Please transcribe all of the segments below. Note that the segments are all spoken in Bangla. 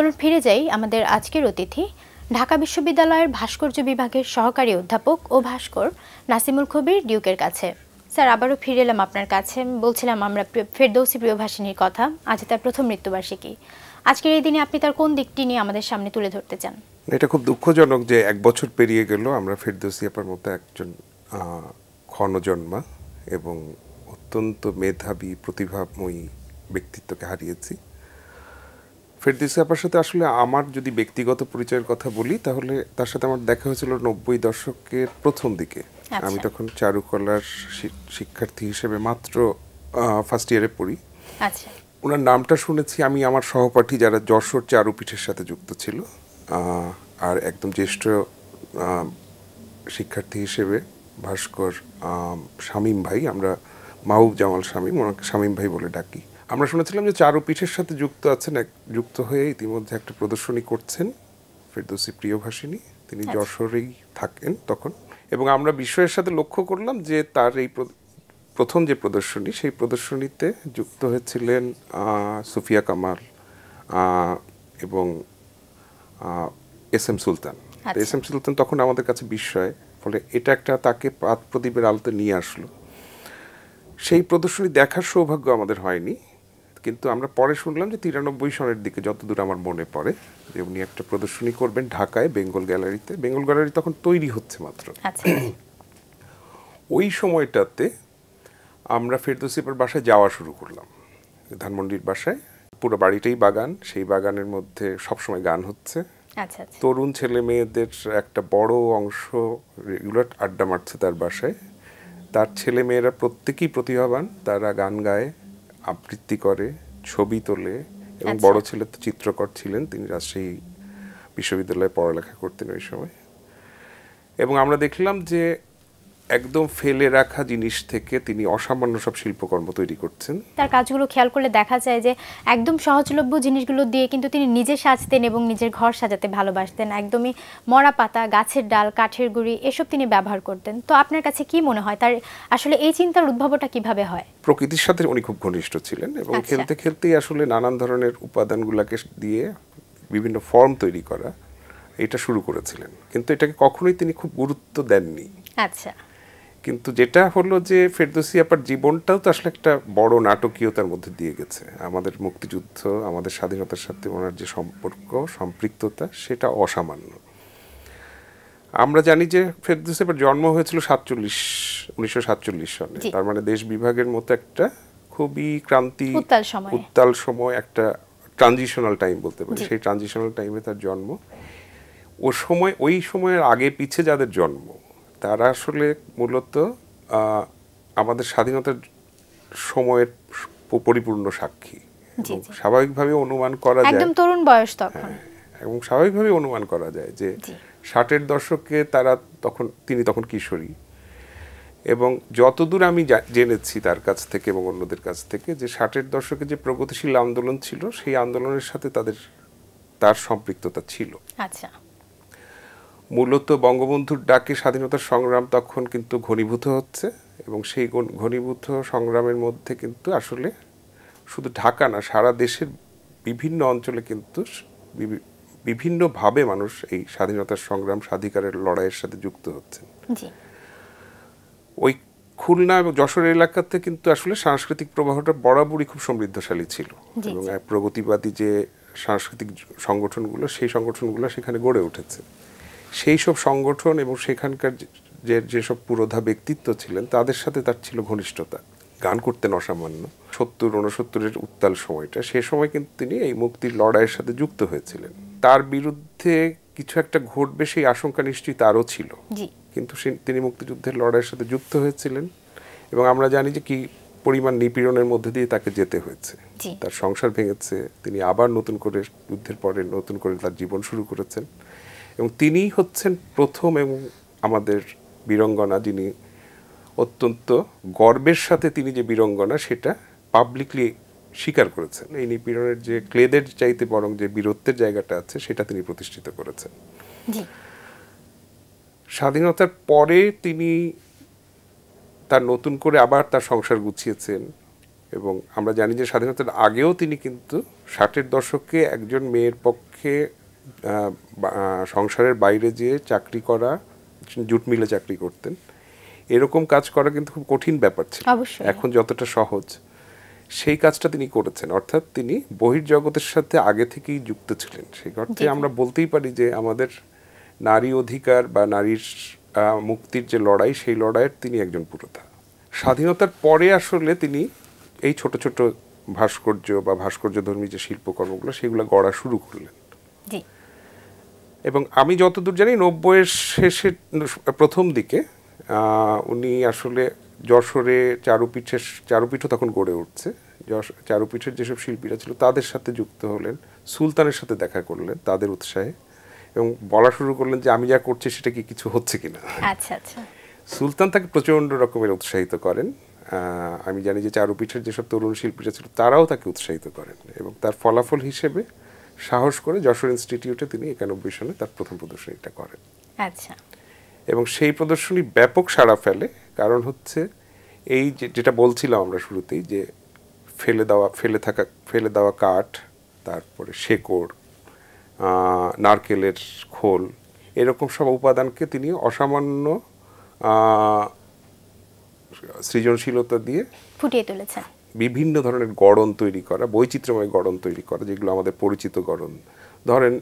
চলুন ফিরে যাই আমাদের আজকের অতিথি ঢাকা বিশ্ববিদ্যালয়ের ভাস্কর্য বিভাগের সহকারী অধ্যাপক ও ভাস্কর নাসিমুল কবির ডিউকের কাছে। স্যার, আবারও ফিরে এলাম আপনার কাছে। বলছিলাম আমরা ফেরদৌসী প্রিয়ভাষিনীর কথা, আজ তার প্রথম মৃত্যুবার্ষিকী। আজকের এই দিনে আপনি তার কোন দিকটি নিয়ে আমাদের সামনে তুলে ধরতে চান? এটা খুব দুঃখজনক যে 1 বছর পেরিয়ে গেল, আমরা ফেরদৌসী আপার মতো একজন ক্ষণজন্মা এবং অত্যন্ত মেধাবী প্রতিভাময়ী ব্যক্তিত্বকে হারিয়েছি। ফেরদৌসী আপার সাথে আসলে আমার যদি ব্যক্তিগত পরিচয়ের কথা বলি, তাহলে তার সাথে আমার দেখা হয়েছিল 90 দশকের প্রথম দিকে। আমি তখন চারুকলার শিক্ষার্থী হিসেবে মাত্র ফার্স্ট ইয়ারে পড়ি। আচ্ছা, ওনার নামটা শুনেছি আমি আমার সহপাঠী যারা যশোর চারুপীঠের সাথে যুক্ত ছিল, আর একদম জ্যেষ্ঠ শিক্ষার্থী হিসেবে ভাস্কর শামীম ভাই, আমরা মাহবুব জামাল শামীম, ওনাকে শামীম ভাই বলে ডাকি। আমরা শুনেছিলাম যে চারুপীঠের সাথে যুক্ত আছেন, যুক্ত হয়ে ইতিমধ্যে একটা প্রদর্শনী করছেন ফেরদৌসী প্রিয়ভাষিনী। তিনি যশোরেই থাকেন তখন, এবং আমরা বিস্ময়ের সাথে লক্ষ্য করলাম যে তার এই প্রথম যে প্রদর্শনী, সেই প্রদর্শনীতে যুক্ত হয়েছিলেন সুফিয়া কামাল এবং এস.এম. সুলতান। এস.এম. সুলতান তখন আমাদের কাছে বিস্ময়, ফলে এটা একটা তাকে পাত প্রদীপের আলোতে নিয়ে আসলো। সেই প্রদর্শনী দেখার সৌভাগ্য আমাদের হয়নি, কিন্তু আমরা পরে শুনলাম যে 93 সনের দিকে, যতদূর আমার মনে পড়ে, যে উনি একটা প্রদর্শনী করবেন ঢাকায় বেঙ্গল গ্যালারিতে। বেঙ্গল গ্যালারি তখন তৈরি হচ্ছে মাত্র। ওই সময়টাতে আমরা ফেরদৌসী আপার বাসায় যাওয়া শুরু করলাম, ধানমন্ডির বাসায়। পুরো বাড়িটাই বাগান, সেই বাগানের মধ্যে সবসময় গান হচ্ছে। তরুণ ছেলে মেয়েদের একটা বড় অংশ রেগুলার আড্ডা মারছে তার বাসায়। তার ছেলে মেয়েরা প্রত্যেকেই প্রতিভাবান, তারা গান গায়, আবৃত্তি করে, ছবি তোলে, এবং বড় ছেলে তো চিত্রকর ছিলেন, তিনি রাজশাহী বিশ্ববিদ্যালয়ে পড়ালেখা করতেন ওই সময়। এবং আমরা দেখলাম যে একদম ফেলে রাখা জিনিস থেকে তিনি অসামান্য সব শিল্পকর্ম তৈরি করছেন। তার কাজগুলো খেয়াল করলে দেখা যায় যে একদম সহজলভ্য জিনিসগুলো দিয়ে কিন্তু তিনি নিজে সাজতেন এবং নিজের ঘর সাজাতে ভালোবাসতেন। একদমই মরা পাতা, গাছের ডাল, কাঠের গুঁড়ি এসব তিনি ব্যবহার করতেন। তো আপনার কাছে কি মনে হয় তার আসলে এই চিন্তার উদ্ভবটা কিভাবে হয়? প্রকৃতির সাথে উনি খুব ঘনিষ্ঠ ছিলেন, এবং খেলতে খেলতেই আসলে নানান ধরনের উপাদানগুলোকে দিয়ে বিভিন্ন ফর্ম তৈরি করা এটা শুরু করেছিলেন, কিন্তু এটাকে কখনোই তিনি খুব গুরুত্ব দেননি। আচ্ছা, কিন্তু যেটা হলো যে ফেরদৌসী আপার জীবনটাও তো আসলে একটা বড় নাটকীয়তার মধ্যে দিয়ে গেছে। আমাদের মুক্তিযুদ্ধ, আমাদের স্বাধীনতার সাথে ওনার যে সম্পর্ক, সম্পৃক্ততা, সেটা অসামান্য। আমরা জানি যে ফেরদৌসী আপার জন্ম হয়েছিল 1947 সনে, তার মানে দেশ বিভাগের মতো একটা খুবই উত্তাল সময়, একটা ট্রানজিশনাল টাইম বলতে পারি। সেই ট্রানজিশনাল টাইমে তার জন্ম। ওই সময়ের আগে পিছে যাদের জন্ম, তারা আসলে মূলত আমাদের স্বাধীনতার সময়ের পরিপূর্ণ সাক্ষী। স্বাভাবিকভাবে অনুমান করা যায়, একদম তরুণ বয়স তখন, এবং স্বাভাবিকভাবে অনুমান করা যায় যে 60-এর দশকে তিনি তখন কিশোরী। এবং যতদূর আমি জেনেছি তার কাছ থেকে এবং অন্যদের কাছ থেকে, যে 60-এর দশকে যে প্রগতিশীল আন্দোলন ছিল, সেই আন্দোলনের সাথে তার সম্পৃক্ততা ছিল। আচ্ছা, মূলত বঙ্গবন্ধুর ডাকে স্বাধীনতার সংগ্রাম তখন কিন্তু ঘনীভূত হচ্ছে, এবং সেই ঘনীভূত সংগ্রামের মধ্যে কিন্তু আসলে শুধু ঢাকা না, সারা দেশের বিভিন্ন অঞ্চলে কিন্তু বিভিন্নভাবে মানুষ এই স্বাধীনতার সংগ্রাম, স্বাধিকারের লড়াইয়ের সাথে যুক্ত হচ্ছেন। ওই খুলনা এবং যশোর এলাকাতে কিন্তু আসলে সাংস্কৃতিক প্রবাহটা বরাবরই খুব সমৃদ্ধশালী ছিল, এবং প্রগতিবাদী যে সাংস্কৃতিক সংগঠনগুলো, সেই সংগঠনগুলো সেখানে গড়ে উঠেছে। সেই সব সংগঠন এবং সেখানকার যেসব পুরোধা ব্যক্তিত্ব ছিলেন, তাদের সাথে তার ছিল ঘনিষ্ঠতা। গান করতেন অসামান্য। 70-69-এর উত্তাল সময়টা, সে সময় কিন্তু তিনি এই মুক্তির লড়াইয়ের সাথে যুক্ত হয়েছিলেন। তার বিরুদ্ধে কিছু একটা ঘটবে সেই আশঙ্কা নিশ্চয়ই তারও ছিল, কিন্তু তিনি মুক্তিযুদ্ধের লড়াইয়ের সাথে যুক্ত হয়েছিলেন, এবং আমরা জানি যে কি পরিমাণ নিপীড়নের মধ্যে দিয়ে তাকে যেতে হয়েছে। তার সংসার ভেঙেছে, তিনি আবার নতুন করে যুদ্ধের পরে নতুন করে তার জীবন শুরু করেছেন, এবং তিনিই হচ্ছেন প্রথম এবং আমাদের বীরঙ্গনা যিনি অত্যন্ত গর্বের সাথে তিনি যে বীরঙ্গনা সেটা পাবলিকলি স্বীকার করেছেন। এই নিপীড়নের যে ক্লেদের চাইতে বরং যে বীরত্বের জায়গাটা আছে, সেটা তিনি প্রতিষ্ঠিত করেছেন। স্বাধীনতার পরে তিনি তার নতুন করে আবার তার সংসার গুছিয়েছেন, এবং আমরা জানি যে স্বাধীনতার আগেও তিনি কিন্তু 60-এর দশকে একজন মেয়ের পক্ষে পক্ষে সংসারের বাইরে যেয়ে চাকরি করা, জুট মিলে চাকরি করতেন, এরকম কাজ করা কিন্তু খুব কঠিন ব্যাপার ছিল। অবশ্যই। এখন যতটা সহজ, সেই কাজটা তিনি করেছেন। অর্থাৎ তিনি বহির্জগতের সাথে আগে থেকেই যুক্ত ছিলেন। সেই অর্থে আমরা বলতেই পারি যে আমাদের নারী অধিকার বা নারীর মুক্তির যে লড়াই, সেই লড়াইয়ের তিনি একজন পুরোধা। স্বাধীনতার পরে আসলে তিনি এই ছোট ছোট ভাস্কর্য বা ভাস্কর্যধর্মী যে শিল্পকর্মগুলো, সেগুলো গড়া শুরু করলেন। এবং আমি যতদূর জানি 90-এর শেষের প্রথম দিকে উনি আসলে যশোরে চারুপীঠও তখন গড়ে উঠছে। চারুপীঠের যেসব শিল্পীরা ছিল তাদের সাথে যুক্ত হলেন, সুলতানের সাথে দেখা করলেন তাদের উৎসাহে, এবং বলা শুরু করলেন যে আমি যা করছি সেটা কি কিছু হচ্ছে কিনা। আচ্ছা আচ্ছা। সুলতান তাকে প্রচণ্ড রকমের উৎসাহিত করেন। আমি জানি যে চারুপীঠের যেসব তরুণ শিল্পীরা ছিল তারাও তাকে উৎসাহিত করেন, এবং তার ফলাফল হিসেবে সাহস করে যশোর ইনস্টিটিউটে তিনি 91 সালে তার প্রথম প্রদর্শনীটা করেন। আচ্ছা। এবং সেই প্রদর্শনী ব্যাপক সাড়া ফেলে। কারণ হচ্ছে এই যেটা বলছিলাম আমরা শুরুতেই, যে ফেলে দেওয়া কাঠ, তারপরে শেকড়, নারকেলের খোল, এরকম সব উপাদানকে তিনি অসামান্য সৃজনশীলতা দিয়ে ফুটিয়ে তুলেছেন। বিভিন্ন ধরনের গড়ন তৈরি করা, বৈচিত্র্যময় গড়ন তৈরি করা, যেগুলো আমাদের পরিচিত গড়ন। ধরেন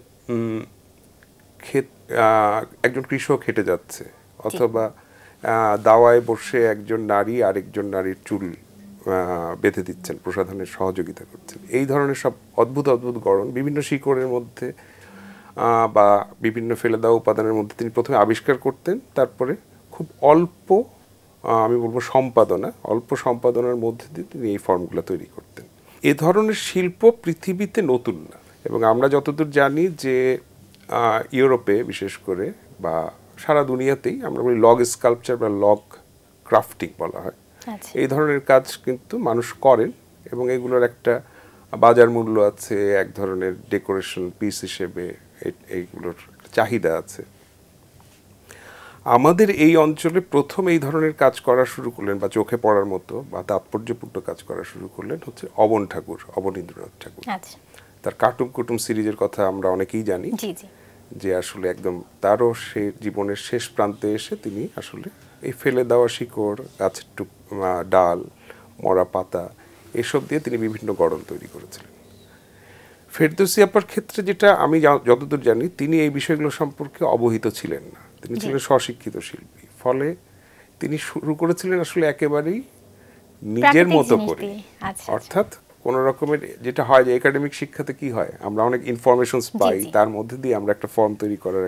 একজন কৃষক হেঁটে যাচ্ছে, অথবা দাওয়ায় বসে একজন নারী আরেকজন নারীর চুল বেঁধে দিচ্ছেন, প্রসাধনের সহযোগিতা করছেন। এই ধরনের সব অদ্ভুত অদ্ভুত গড়ন বিভিন্ন শিকড়ের মধ্যে বা বিভিন্ন ফেলে দেওয়া উপাদানের মধ্যে তিনি প্রথমে আবিষ্কার করতেন। তারপরে খুব অল্প, আমি বলবো অল্প সম্পাদনার মধ্যে দিয়ে তিনি এই ফর্মগুলো তৈরি করতেন। এ ধরনের শিল্প পৃথিবীতে নতুন না, এবং আমরা যতদূর জানি যে ইউরোপে বিশেষ করে বা সারা দুনিয়াতেই আমরা বলি লগ স্কাল্পচার বা লগ ক্রাফটিং বলা হয়, এই ধরনের কাজ কিন্তু মানুষ করেন, এবং এগুলোর একটা বাজার মূল্য আছে, এক ধরনের ডেকোরেশন পিস হিসেবে এইগুলোর চাহিদা আছে। আমাদের এই অঞ্চলে প্রথম এই ধরনের কাজ করা শুরু করলেন বা চোখে পড়ার মতো বা তাৎপর্যপূর্ণ কাজ করা শুরু করলেন হচ্ছে অবনীন্দ্রনাথ ঠাকুর। তার কাটুম কুটুম সিরিজের কথা আমরা অনেকেই জানি, যে আসলে একদম তারও সে জীবনের শেষ প্রান্তে এসে তিনি আসলে এই ফেলে দেওয়া শিকড়, গাছের ডাল, মরা পাতা, এসব দিয়ে তিনি বিভিন্ন গড়ন তৈরি করেছিলেন। ফেরদৌসী আপার ক্ষেত্রে যেটা আমি যতদূর জানি, তিনি এই বিষয়গুলো সম্পর্কে অবহিত ছিলেন না। তিনি ছিলেন স্বশিক্ষিত শিল্পী, ফলে তিনি শুরু করেছিলেন আসলে একেবারেই নিজের মতো করে। অর্থাৎ কোন রকমের, যেটা হয় যে একাডেমিক শিক্ষাতে কি হয়, আমরা অনেক ইনফরমেশনস পাই, তার মধ্যে দিয়ে আমরা একটা ফর্ম তৈরি করার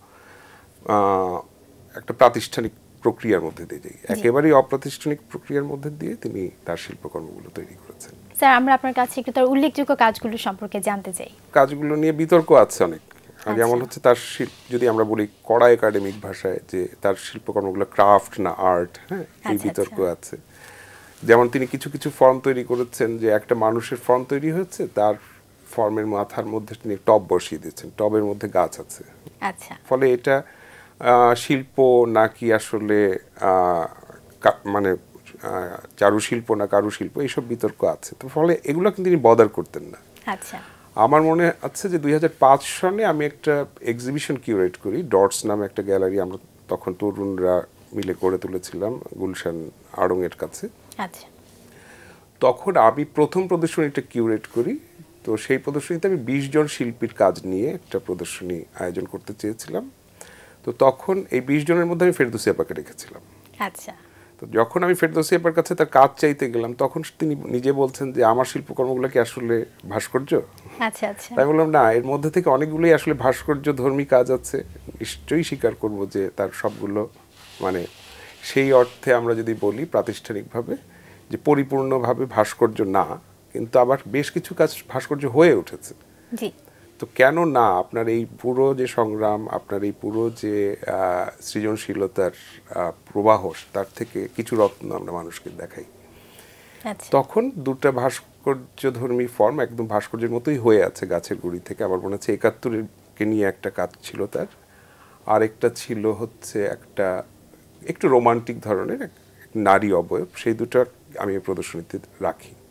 একটা প্রাতিষ্ঠানিক প্রক্রিয়ার মধ্যে দিয়ে যাই। একেবারেই অপ্রাতিষ্ঠানিক প্রক্রিয়ার মধ্যে দিয়ে তিনি তার শিল্পকর্মগুলো তৈরি করেছেন। স্যার, আমরা আপনার কাছে একটু তার উল্লেখযোগ্য কাজগুলো সম্পর্কে জানতে চাই। কাজগুলো নিয়ে বিতর্ক আছে অনেক। যেমন হচ্ছে তার যদি আমরা বলি কড়া একাডেমিক ভাষায়, যে তার শিল্পকর্মগুলো ক্রাফট না আর্ট, হ্যাঁ, এই বিতর্ক আছে। যেমন তিনি কিছু কিছু ফর্ম তৈরি করেছেন, যে একটা মানুষের ফর্ম তৈরি হয়েছে, তার ফর্মের মাথার মধ্যে তিনি টব বসিয়ে দিয়েছেন, টবের মধ্যে গাছ আছে। ফলে এটা শিল্প নাকি আসলে মানে চারুশিল্প না কারুশিল্প, এইসব বিতর্ক আছে। তো ফলে এগুলো কিন্তু তিনি বদার করতেন না। আমার মনে আছে যে 2005 সনে আমি একটা এক্সিবিশন কিউরেট করি, ডটস নামে একটা গ্যালারি আমরা তখন তরুণরা মিলে গড়ে তুলেছিলাম গুলশান আড়ং-এর কাছে। তখন আমি প্রথম প্রদর্শনীটা কিউরেট করি। তো সেই প্রদর্শনীতে আমি 20 জন শিল্পীর কাজ নিয়ে একটা প্রদর্শনী আয়োজন করতে চেয়েছিলাম। তো তখন এই 20 জনের মধ্যে আমি ফেরদৌসী আপাকে রেখেছিলাম। তো যখন আমি ফেরদৌসী আপার কাছে তার কাজ চাইতে গেলাম, তখন তিনি নিজে বলছেন যে আমার শিল্পকর্মগুলো কি আসলে ভাস্কর্য? তাই বললাম না, এর মধ্যে থেকে অনেকগুলোই আসলে ভাস্কর্য ধর্মী কাজ আছে। নিশ্চয়ই স্বীকার করব যে তার সবগুলো, মানে সেই অর্থে আমরা যদি বলি প্রাতিষ্ঠানিকভাবে যে পরিপূর্ণভাবে ভাস্কর্য না, কিন্তু আবার বেশ কিছু কাজ ভাস্কর্য হয়ে উঠেছে। তো কেন না, আপনার এই পুরো যে সংগ্রাম, আপনার এই পুরো যে সৃজনশীলতার প্রবাহ, তার থেকে কিছু রত্ন আমরা মানুষকে দেখাই। তখন দুটো ভাস্কর্যধর্মী ফর্ম একদম ভাস্কর্যের মতোই হয়ে আছে গাছের গুঁড়ি থেকে। আমার মনে হচ্ছে 71-কে নিয়ে একটা কাজ ছিল তার, আর একটা ছিল হচ্ছে একটা একটু রোমান্টিক ধরনের নারী অবয়ব। সেই দুটো আমি প্রদর্শনীতে রাখি।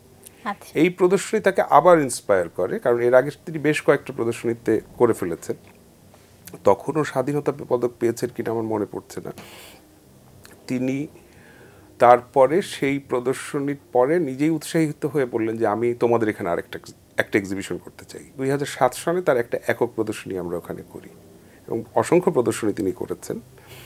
আচ্ছা এই প্রদর্শনী তাকে আবার ইন্সপায়ার করে, কারণ এর আগে তিনি বেশ কয়েকটা প্রদর্শনীতে করে ফেলেছেন। তখনও স্বাধীনতা পদক পেয়েছেন কিনা আমার মনে পড়ছে না। তিনি তারপরে সেই প্রদর্শনীর পরে নিজেই উৎসাহিত হয়ে বললেন যে আমি তোমাদের এখানে একটা এক্সিবিশন করতে চাই। 2007 সালে তার একটা একক প্রদর্শনী আমরা ওখানে করি, এবং অসংখ্য প্রদর্শনী তিনি করেছেন,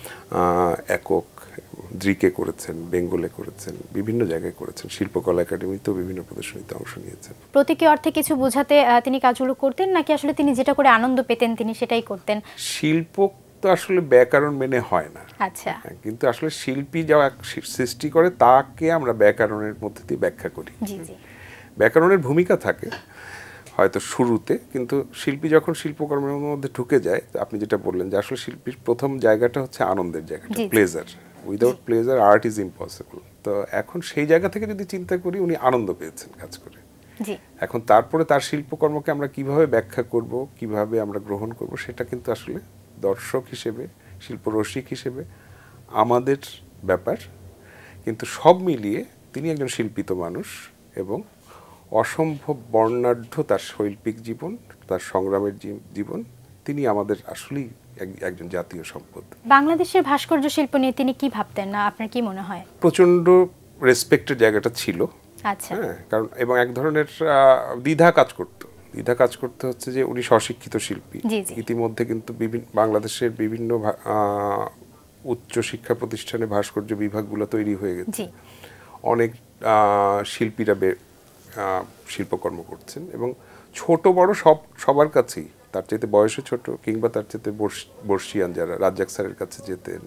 একক দ্রিকে করেছেন, বেঙ্গলে করেছেন, বিভিন্ন জায়গায় করেছেন, শিল্পকলা একাডেমিতেও বিভিন্ন প্রদর্শনীতে অংশ নিয়েছেন। প্রতীকী অর্থে কিছু বোঝাতে তিনি কাজগুলো করতেন, নাকি আসলে তিনি যেটা করে আনন্দ পেতেন তিনি সেটাই করতেন? শিল্প তো আসলে ব্যাকরণ মেনে হয় না। আচ্ছা কিন্তু আসলে শিল্পী যা সৃষ্টি করে তাকে আমরা ব্যাকরণের মধ্যে দিয়ে ব্যাখ্যা করি। জি জি ব্যাকরণের ভূমিকা থাকে হয়তো শুরুতে, কিন্তু শিল্পী যখন শিল্পকর্মের মধ্যে ঢুকে যায়, আপনি যেটা বললেন যে আসলে শিল্পীর প্রথম জায়গাটা হচ্ছে আনন্দের জায়গাটা, pleasure. Without pleasure art is impossible. তো এখন সেই জায়গা থেকে যদি চিন্তা করি, উনি আনন্দ পেয়েছেন কাজ করে। জি এখন তারপরে তার শিল্পকর্মকে আমরা কিভাবে ব্যাখ্যা করব, কিভাবে আমরা গ্রহণ করব, সেটা কিন্তু আসলে দর্শক হিসেবে, শিল্পরসিক হিসেবে আমাদের ব্যাপার। কিন্তু সব মিলিয়ে তিনি একজন শিল্পিত মানুষ, এবং অসম্ভব বর্ণাঢ্য তার শৈল্পিক জীবন, তার সংগ্রামের জীবন। তিনি আমাদের আসলেই একজন জাতীয় সম্পদ। বাংলাদেশের ভাস্কর্য শিল্প নিয়ে তিনি কি ভাবতেন, না আপনার কি মনে হয়? প্রচণ্ড রেসপেক্টের জায়গাটা ছিল। আচ্ছা হ্যাঁ, কারণ এবং এক ধরনের দ্বিধা কাজ করতে হচ্ছে যে উনি স্বশিক্ষিত শিল্পী। ইতিমধ্যে কিন্তু বাংলাদেশের বিভিন্ন উচ্চ শিক্ষা প্রতিষ্ঠানে ভাস্কর্য বিভাগগুলো তৈরি হয়ে গেছে। অনেক শিল্পীরা শিল্পকর্ম করছেন, এবং ছোট বড় সবার কাছেই, তার চাইতে বয়সে ছোট কিংবা তার চাইতে বর্ষিয়ান যারা, রাজ্জাক স্যারের কাছে যেতেন,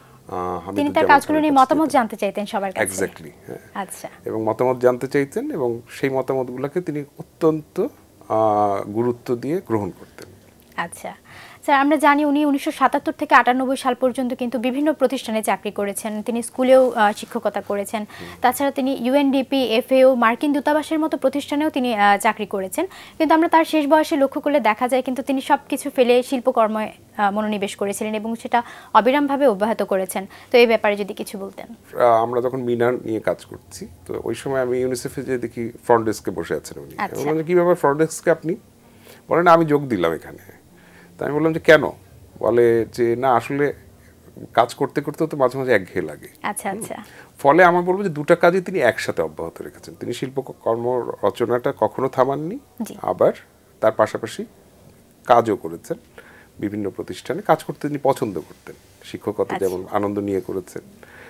তিনি তার কাজগুলো নিয়ে মতামত জানতে চাইতেন সবার কাছে। এক্স্যাক্টলি, হ্যাঁ। আচ্ছা, এবং মতামত জানতে চাইতেন, এবং সেই মতামতগুলোকে তিনি অত্যন্ত গুরুত্ব দিয়ে গ্রহণ করতেন। আচ্ছা স্যার, আমরা জানি উনি 1977 থেকে 98 সাল পর্যন্ত কিন্তু বিভিন্ন প্রতিষ্ঠানে চাকরি করেছেন। তিনি স্কুলেও শিক্ষকতা করেছেন, তাছাড়া তিনি ইউএনডিপি, এফএও, মার্কিন দূতাবাসের মতো প্রতিষ্ঠানেও তিনি চাকরি করেছেন। কিন্তু আমরা তার শেষ বয়সে লক্ষ্য করলে দেখা যায় কিন্তু তিনি সব কিছু ফেলে শিল্পকর্মে মনোনিবেশ করেছিলেন, এবং সেটা অবিরামভাবে অব্যাহত করেছেন। তো এই ব্যাপারে যদি কিছু বলতেন। আমরা যখন মিনার নিয়ে কাজ করছি, তো ওই সময় আমি ইউনিসেফে যে দেখি ফ্রন্ট ডেস্কে বসে আছেন উনি। কি ব্যাপার ফ্রন্ট ডেস্কে আপনি? বলেন আমি যোগ দিলাম এখানে। তাই আমি বললাম যে কেন? বলে যে না, আসলে কাজ করতে করতে তো মাঝে মাঝে একঘেয়ে লাগে। আচ্ছা আচ্ছা। ফলে আমার বলবো যে দুটা কাজই তিনি একসাথে অব্যাহত রেখেছেন। তিনি শিল্পকর্ম রচনাটা কখনো থামাননি, আবার তার পাশাপাশি কাজও করেছেন। বিভিন্ন প্রতিষ্ঠানে কাজ করতে তিনি পছন্দ করতেন। শিক্ষকতা যেমন আনন্দ নিয়ে করেছেন,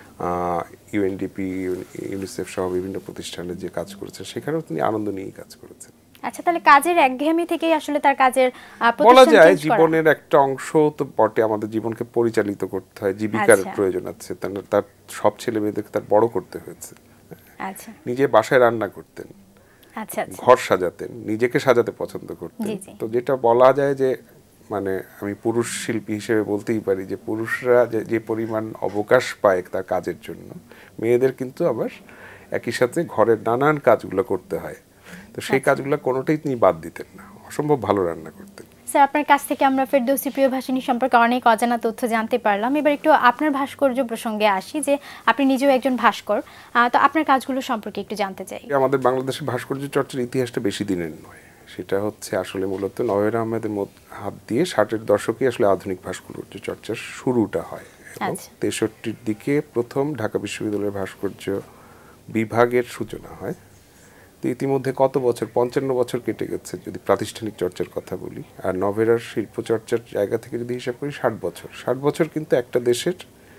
ইউএনডিপি, ইউনিসেফ সহ বিভিন্ন প্রতিষ্ঠানে যে কাজ করেছেন সেখানেও তিনি আনন্দ নিয়েই কাজ করেছেন। আচ্ছা, তাহলে কাজের একঘেয়েমি থেকেই আসলে তার কাজের বলা যায় জীবনের একটা অংশ তো বটে। আমাদের জীবনকে পরিচালিত করতে হয়, জীবিকার প্রয়োজন আছে। তার সব ছেলে মেয়েদেরকে তার বড় করতে হয়েছে। আচ্ছা, নিজে বাসায় রান্না করতেন, আচ্ছা আচ্ছা, ঘর সাজাতেন, নিজেকে সাজাতে পছন্দ করতেন। তো যেটা বলা যায় যে মানে আমি পুরুষ শিল্পী হিসেবে বলতেই পারি যে পুরুষরা যে পরিমাণ অবকাশ পায় তার কাজের জন্য, মেয়েদের কিন্তু আবার একই সাথে ঘরের নানান কাজগুলো করতে হয়। তো সেই কাজগুলো কোনোটাই তিনি বাদ দিতেন না। অসম্ভব ভালো রান্না করতেন। স্যার, আপনার কাছ থেকে আমরা ফেরদৌসী প্রিয়ভাষিণী সম্পর্কে অনেক অজানা তথ্য জানতে পারলাম। এবার একটু আপনার ভাস্কর্য প্রসঙ্গে আসি, যে আপনি নিজেও একজন ভাস্কর, তো আপনার কাজগুলো সম্পর্কে একটু জানতে চাই। আমাদের বাংলাদেশের ভাস্কর্য চর্চার ইতিহাসটা বেশি দিনের নয়। সেটা হচ্ছে আসলে মূলত নওয়ার আহমেদের হাত দিয়ে 60-এর দশকে আসলে আধুনিক ভাস্কর্য চর্চার শুরুটা হয়, এবং 63-র দিকে প্রথম ঢাকা বিশ্ববিদ্যালয়ের ভাস্কর্য বিভাগের সূচনা হয়। তো ইতিমধ্যে কত বছর, 55 বছর কেটে গেছে যদি প্রাতিষ্ঠানিক চর্চার কথা বলি। আর নভেরার শিল্প চর্চার জায়গা থেকে যদি হিসাব করি 60 বছর কিন্তু একটা দেশের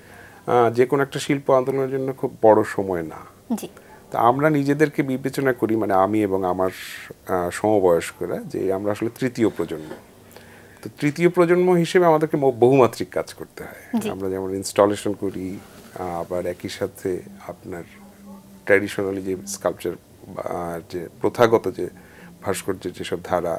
যে কোনো একটা শিল্প আন্দোলনের জন্য খুব বড় সময় না। তা আমরা নিজেদেরকে বিবেচনা করি, মানে আমি এবং আমার সমবয়স্করা, যে আমরা আসলে তৃতীয় প্রজন্ম। তো তৃতীয় প্রজন্ম হিসেবে আমাদেরকে বহুমাত্রিক কাজ করতে হয়। আমরা যেমন ইনস্টলেশন করি, আবার একই সাথে আপনার ট্র্যাডিশনালি যে স্কাল্পচার, যে প্রথাগত যে ভাস্কর্যের যেসব ধারা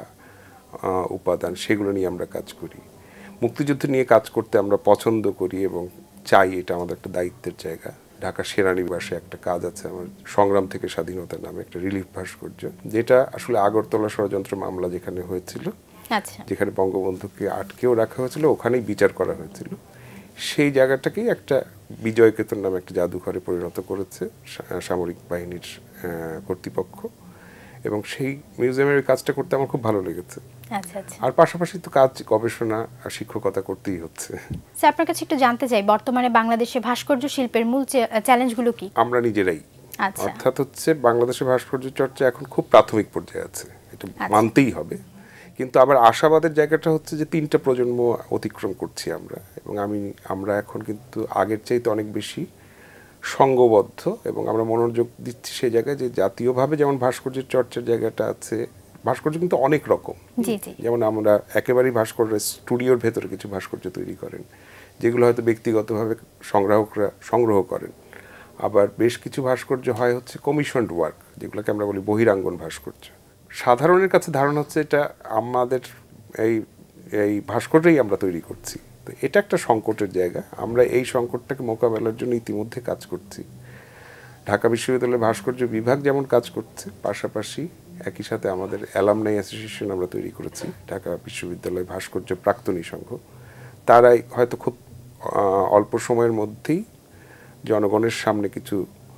উপাদান, সেগুলো নিয়ে আমরা কাজ করি। মুক্তিযুদ্ধ নিয়ে কাজ করতে আমরা পছন্দ করি এবং চাই, এটা আমাদের একটা দায়িত্বের জায়গা। ঢাকা সেনানিবাসে একটা কাজ আছে আমার, সংগ্রাম থেকে স্বাধীনতার নামে একটা রিলিফ ভাস্কর্য, যেটা আসলে আগরতলা ষড়যন্ত্র মামলা যেখানে হয়েছিল, যেখানে বঙ্গবন্ধুকে আটকেও রাখা হয়েছিল, ওখানেই বিচার করা হয়েছিল। সেই জায়গাটাকেই একটা বিজয় কেতন নামে একটা জাদুঘরে পরিণত করেছে সামরিক বাহিনীর কর্তৃপক্ষ। এবং সেই মিউজিয়ামের কাজটা করতে আমার খুব ভালো লেগেছে। আচ্ছা আচ্ছা। আর পাশাপাশি তো কাজ, গবেষণা আর শিক্ষকতা করতেই হচ্ছে। স্যার আপনার কাছে একটু জানতে চাই, বর্তমানে বাংলাদেশে ভাস্কর্য শিল্পের মূল চ্যালেঞ্জগুলো কি? আমরা নিজেরাই, আচ্ছা অর্থাৎ হচ্ছে বাংলাদেশের ভাস্কর্য চর্চা এখন খুব প্রাথমিক পর্যায়ে আছে, এটা মানতেই হবে। কিন্তু আবার আশাবাদের জায়গাটা হচ্ছে যে 3টা প্রজন্ম অতিক্রম করছি আমরা, এবং আমরা এখন কিন্তু আগের চাইতে অনেক বেশি সঙ্গবদ্ধ, এবং আমরা মনোযোগ দিচ্ছি সেই জায়গায় যে জাতীয়ভাবে যেমন ভাস্কর্যের চর্চার জায়গাটা আছে, ভাস্কর্য কিন্তু অনেক রকম। জি জি। যেমন আমরা একেবারেই ভাস্কর্য স্টুডিওর ভেতরে কিছু ভাস্কর্য তৈরি করেন, যেগুলো হয়তো ব্যক্তিগতভাবে সংগ্রাহকরা সংগ্রহ করেন। আবার বেশ কিছু ভাস্কর্য হয় হচ্ছে কমিশনড ওয়ার্ক, যেগুলোকে আমরা বলি বহিরাঙ্গন ভাস্কর্য। সাধারণের কাছে ধারণা হচ্ছে এটা আমাদের এই ভাস্কর্যই আমরা তৈরি করছি। তো এটা একটা সংকটের জায়গা, আমরা এই সংকটটাকে মোকাবেলার জন্য ইতিমধ্যে কাজ করছি। ঢাকা বিশ্ববিদ্যালয়ের ভাস্কর্য বিভাগ যেমন কাজ করছে, পাশাপাশি একই সাথে আমাদের অ্যালামনাই অ্যাসোসিয়েশন আমরা তৈরি করেছি, ঢাকা বিশ্ববিদ্যালয় ভাস্কর্য প্রাক্তনী সংঘ। তারাই হয়তো খুব অল্প সময়ের মধ্যেই জনগণের সামনে কিছু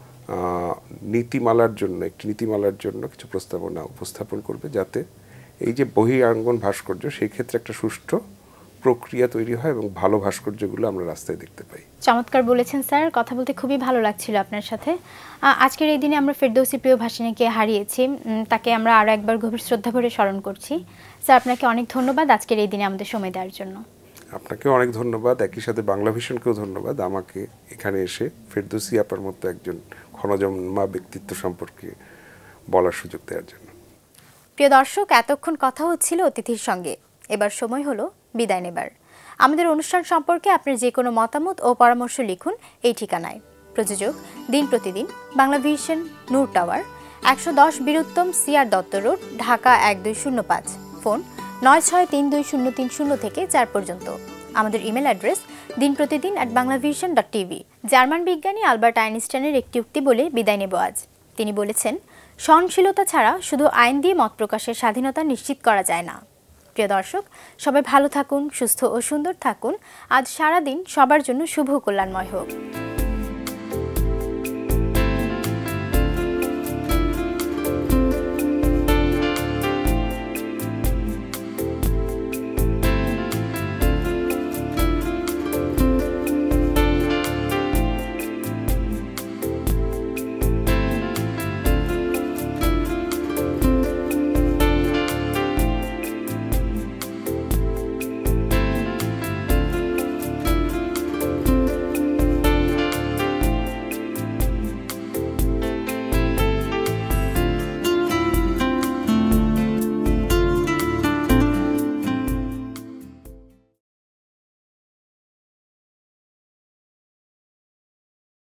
একটি নীতিমালার জন্য কিছু প্রস্তাবনা উপস্থাপন করবে, যাতে এই যে বহিরাঙ্গন ভাস্কর্য, সেই ক্ষেত্রে একটা সুষ্ঠু প্রক্রিয়া তৈরি হয় এবং ভালো ভাস্কর্যগুলো আমরা রাস্তায় দেখতে পাই। চমৎকার বলেছেন স্যার, কথা বলতে খুবই ভালো লাগছিল আপনার সাথে। আজকের এই দিনে আমরা ফেরদৌসী প্রিয় ভাষিণীকে হারিয়েছি, তাকে আমরা আরও একবার গভীর শ্রদ্ধা ভরে স্মরণ করছি। স্যার আপনাকে অনেক ধন্যবাদ আজকের এই দিনে আমাদের সময় দেওয়ার জন্য। আপনাকেও অনেক ধন্যবাদ, একই সাথে বাংলা ভিশনকেও ধন্যবাদ আমাকে এখানে এসে ফেরদৌসী আপার মতো একজন ক্ষণজন্মা ব্যক্তিত্ব সম্পর্কে বলার সুযোগ দেওয়ার জন্য। প্রিয় দর্শক, এতক্ষণ কথা হচ্ছিল অতিথির সঙ্গে, এবার সময় হলো বিদায় নেবার। আমাদের অনুষ্ঠান সম্পর্কে আপনার যে কোনো মতামত ও পরামর্শ লিখুন এই ঠিকানায়। প্রযোজক Din Protidin, Bangla Vision, Noor Tower, 110 Biruttam CR Datta road, Dhaka 1205। Phone 96320330 থেকে 4 পর্যন্ত। আমাদের ইমেল অ্যাড্রেস dinprotidin@banglavision.tv। জার্মান বিজ্ঞানী আলবার্ট আইনস্টাইনের একটি উক্তি বলে বিদায় নেব আজ। তিনি বলেছেন, সহনশীলতা ছাড়া শুধু আইন দিয়ে মত প্রকাশের স্বাধীনতা নিশ্চিত করা যায় না। প্রিয় দর্শক, সবাই ভালো থাকুন, সুস্থ ও সুন্দর থাকুন। আজ সারাদিন সবার জন্য শুভ কল্যাণময় হোক।